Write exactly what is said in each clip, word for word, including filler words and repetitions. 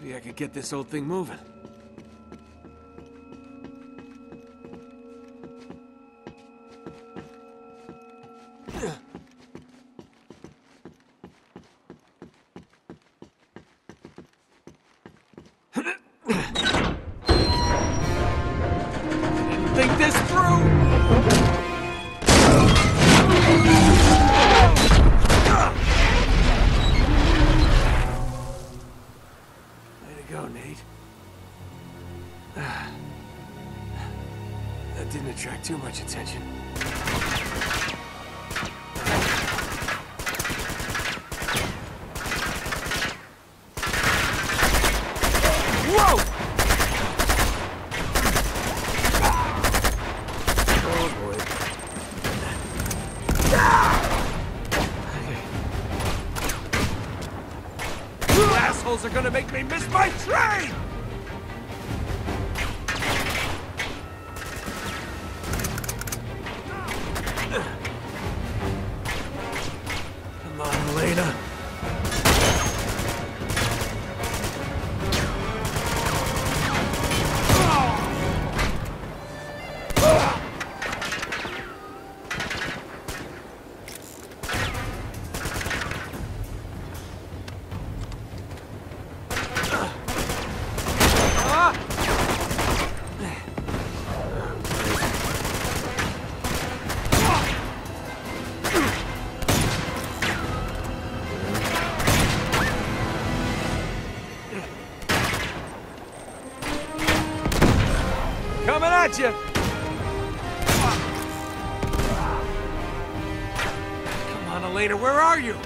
Maybe I could get this old thing moving. Think this through! Way to go, Nate. That didn't attract too much attention. Whoa! Assholes are gonna make me miss my train! Come on, Elena. Coming at you! Come on, Elena, where are you?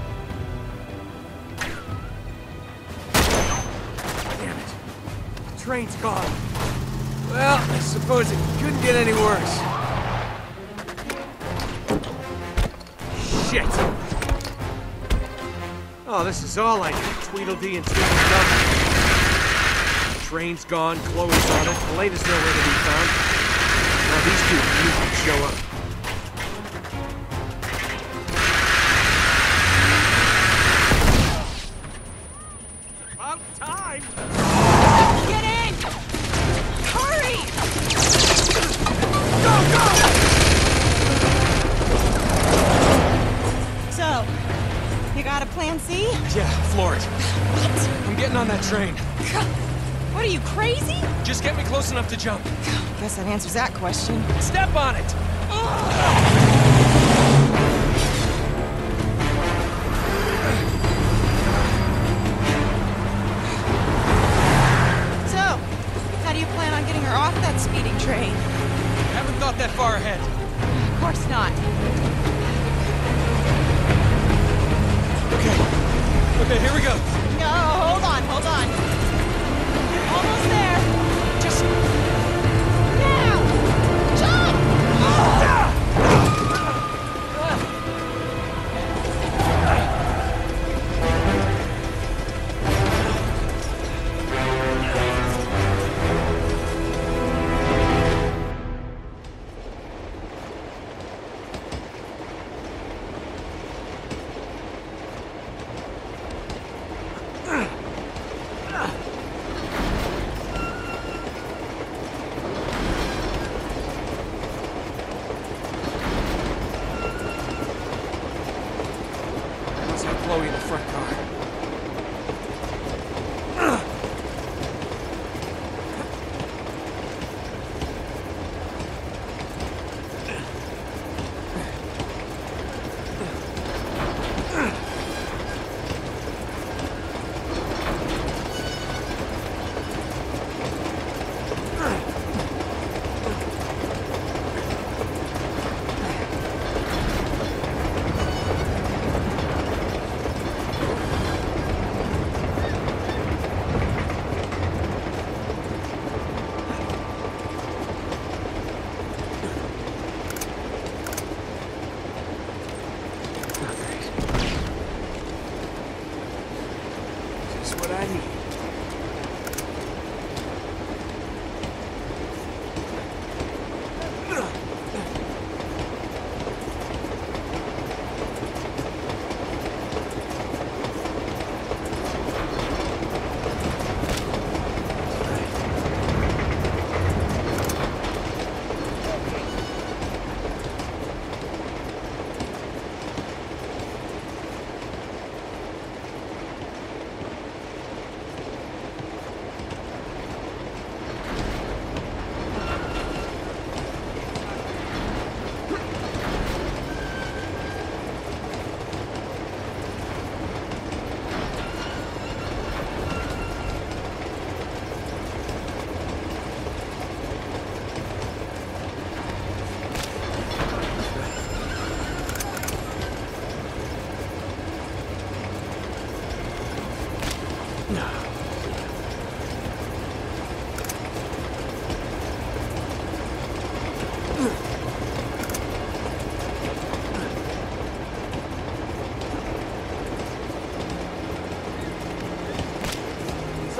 Damn it. The train's gone. Well, I suppose it couldn't get any worse. Shit! Oh, this is all I need. Tweedledee and Tweedledum. Train's gone, Chloe's on it, Elena's nowhere to be found. Now these two can show up. About time! Get in! Hurry! Go, go! So, you got a plan C? Yeah, floor it. What? I'm getting on that train. What are you, crazy? Just get me close enough to jump. Guess that answers that question. Step on it! So, how do you plan on getting her off that speeding train? Haven't thought that far ahead. Of course not. Okay. Okay, here we go. No, hold on, hold on. Almost there. Just... Now! Jump!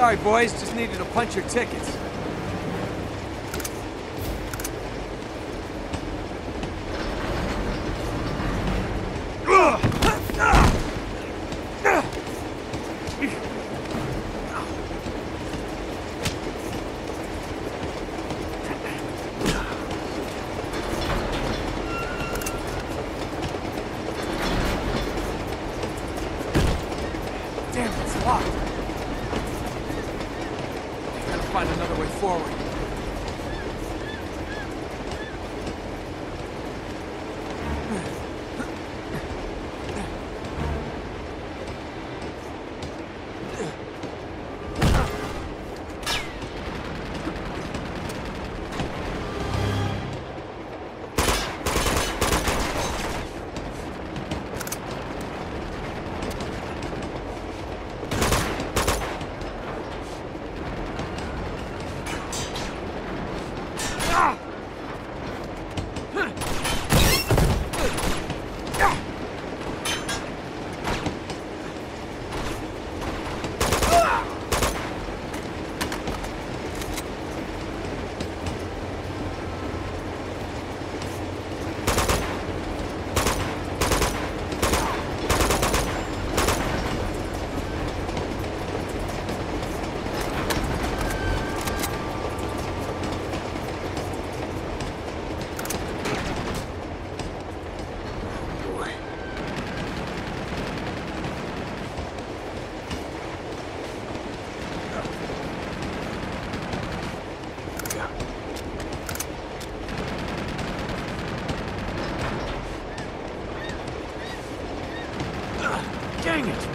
Sorry, boys. Just needed to punch your tickets. Damn, it's locked. I gotta find another way forward. Dang it!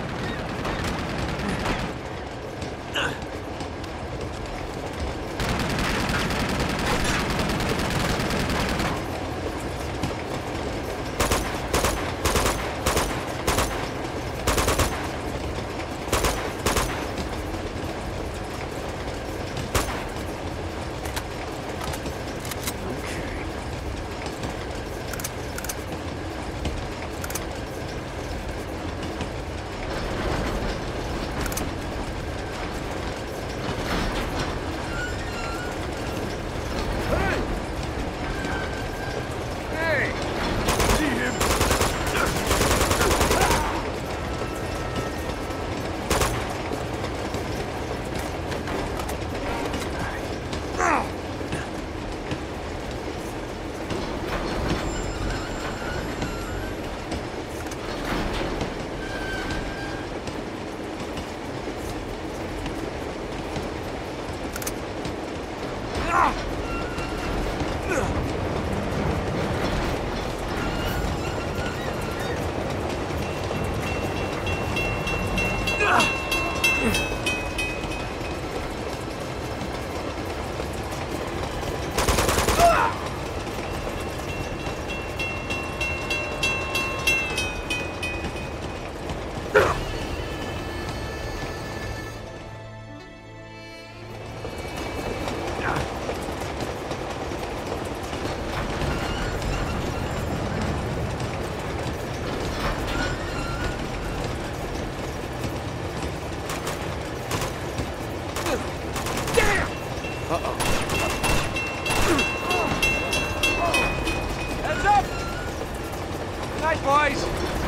Boys!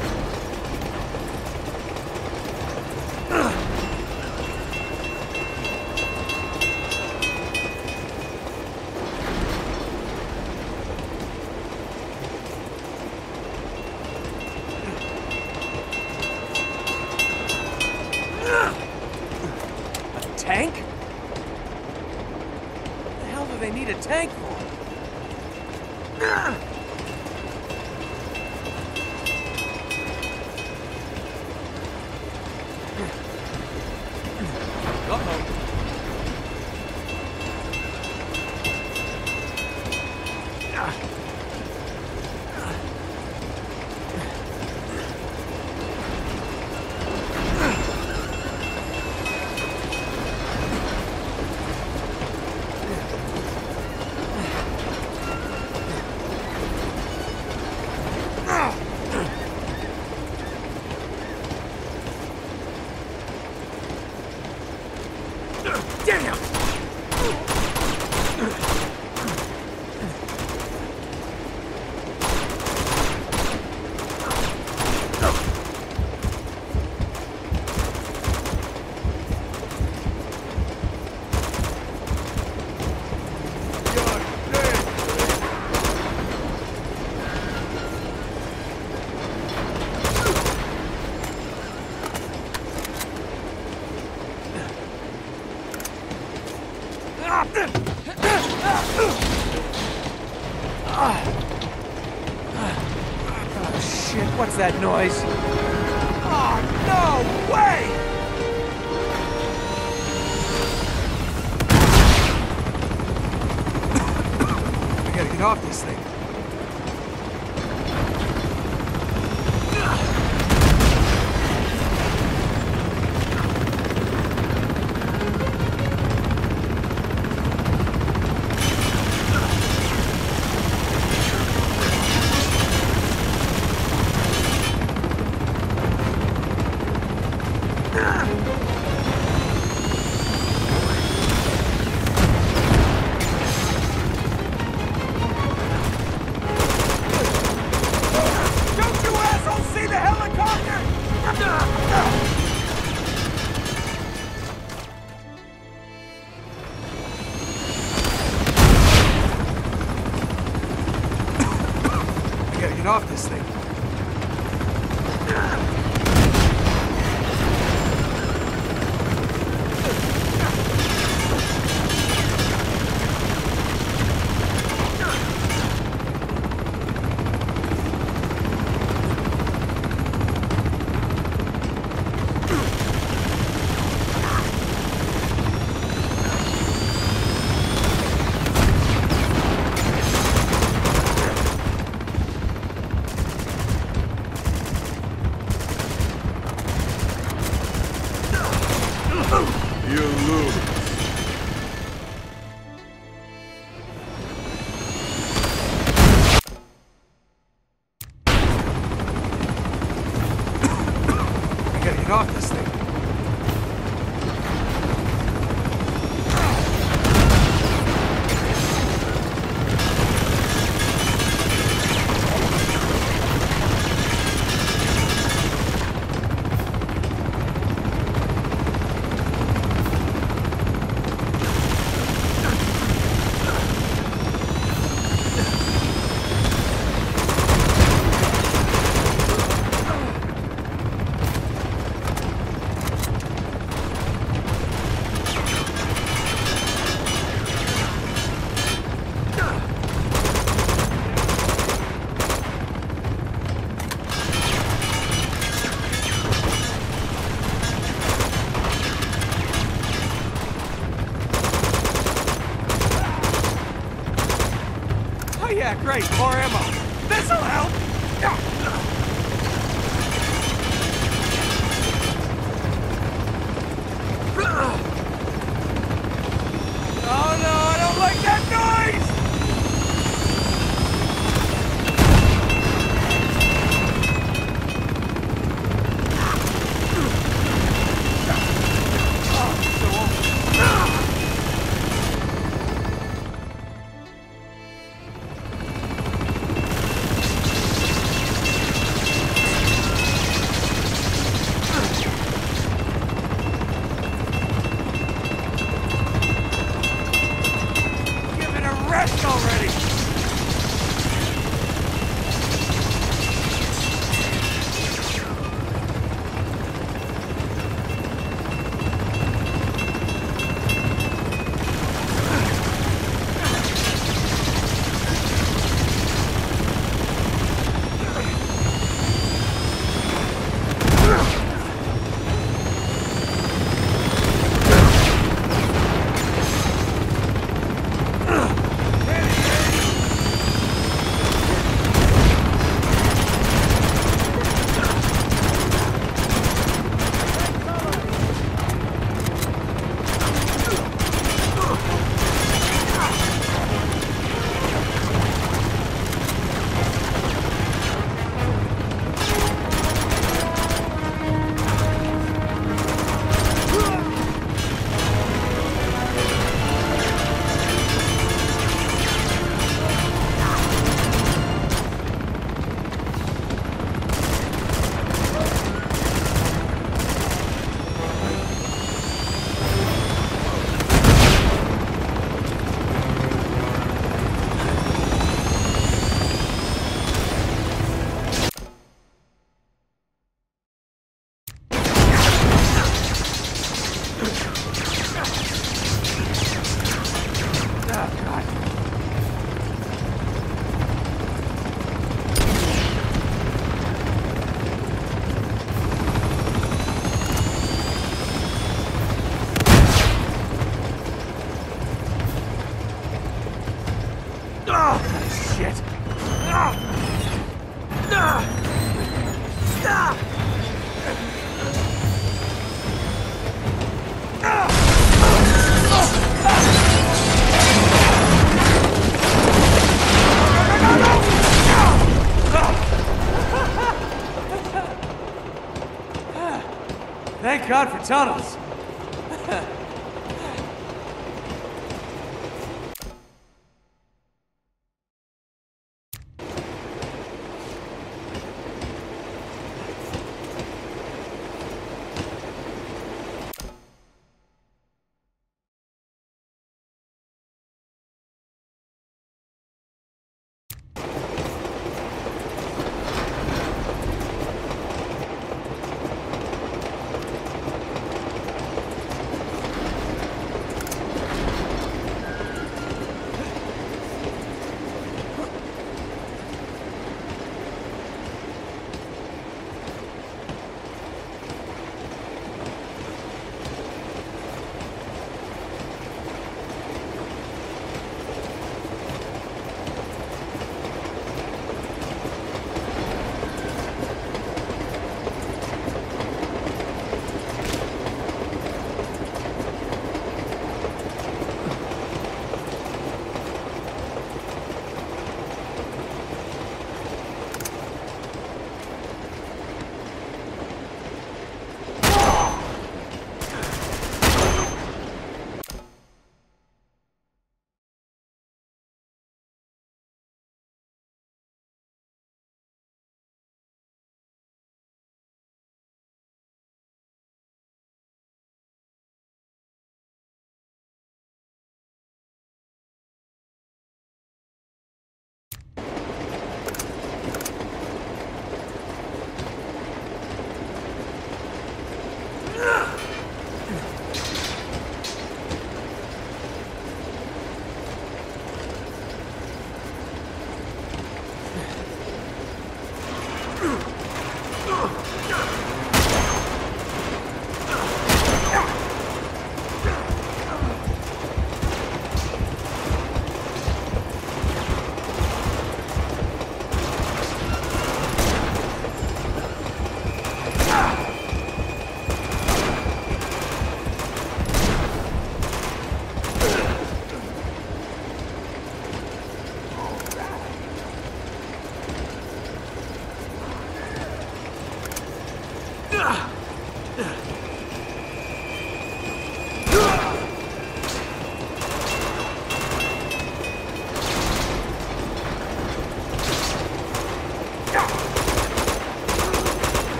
A tank? What the hell do they need a tank for? Oh, shit, what's that noise? Oh, no way! I gotta get off this thing. Off this thing. You lose. I gotta get off this thing. Oh yeah, great, more ammo. This'll help! Oh no, I don't like that noise! Oh, shit! Ah! Ah! Ah! Thank God for tunnels.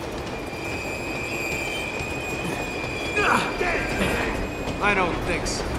I don't think so.